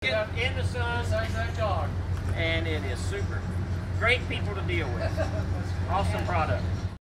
In the sun, and it is super. Great people to deal with. Awesome product.